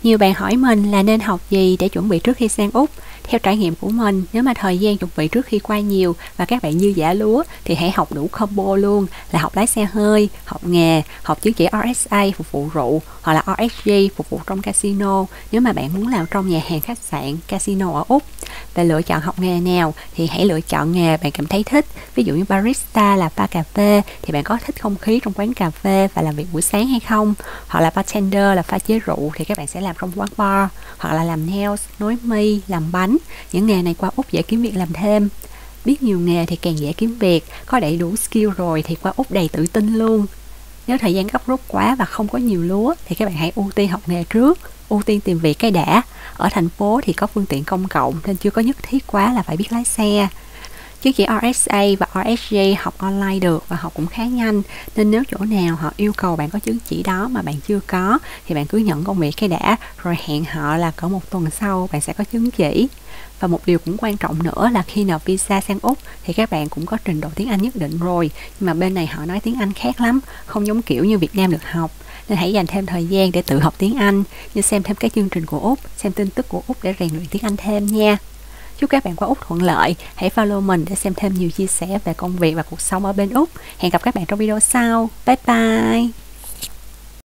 Nhiều bạn hỏi mình là nên học gì để chuẩn bị trước khi sang Úc. Theo trải nghiệm của mình, nếu mà thời gian chuẩn bị trước khi qua nhiều và các bạn dư dả lúa thì hãy học đủ combo luôn, là học lái xe hơi, học nghề, học chứng chỉ RSA phục vụ rượu hoặc là RSG phục vụ trong casino nếu mà bạn muốn làm trong nhà hàng, khách sạn, casino ở Úc. Về lựa chọn học nghề nào thì hãy lựa chọn nghề bạn cảm thấy thích. Ví dụ như barista là pha cà phê thì bạn có thích không khí trong quán cà phê và làm việc buổi sáng hay không? Hoặc là bartender là pha chế rượu thì các bạn sẽ làm trong quán bar, hoặc là làm nails, nối mi, làm bánh. Những nghề này qua Úc dễ kiếm việc làm thêm. Biết nhiều nghề thì càng dễ kiếm việc, có đầy đủ skill rồi thì qua Úc đầy tự tin luôn. Nếu thời gian gấp rút quá và không có nhiều lúa thì các bạn hãy ưu tiên học nghề trước, ưu tiên tìm việc cái đã. Ở thành phố thì có phương tiện công cộng nên chưa có nhất thiết quá là phải biết lái xe. Chứng chỉ RSA và RSG học online được và học cũng khá nhanh, nên nếu chỗ nào họ yêu cầu bạn có chứng chỉ đó mà bạn chưa có thì bạn cứ nhận công việc cái đã, rồi hẹn họ là cỡ 1 tuần sau bạn sẽ có chứng chỉ. Và một điều cũng quan trọng nữa là khi nộp visa sang Úc thì các bạn cũng có trình độ tiếng Anh nhất định rồi, nhưng mà bên này họ nói tiếng Anh khác lắm, không giống kiểu như Việt Nam được học. Nên hãy dành thêm thời gian để tự học tiếng Anh, như xem thêm các chương trình của Úc, xem tin tức của Úc để rèn luyện tiếng Anh thêm nha. Chúc các bạn qua Úc thuận lợi. Hãy follow mình để xem thêm nhiều chia sẻ về công việc và cuộc sống ở bên Úc. Hẹn gặp các bạn trong video sau. Bye bye!